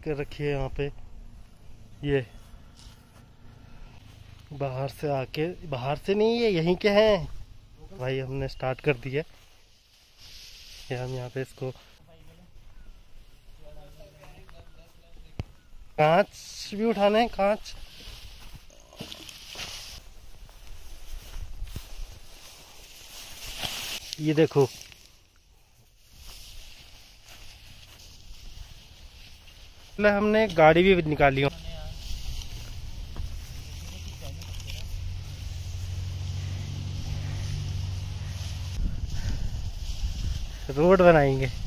कर रखी है यहाँ पे। ये बाहर से आके, बाहर से नहीं, ये यहीं के हैं भाई। हमने स्टार्ट कर दिया। ये हम यहाँ पे इसको कांच भी उठाने हैं, कांच। ये देखो, हमने गाड़ी भी निकाली। रोड बनाएंगे।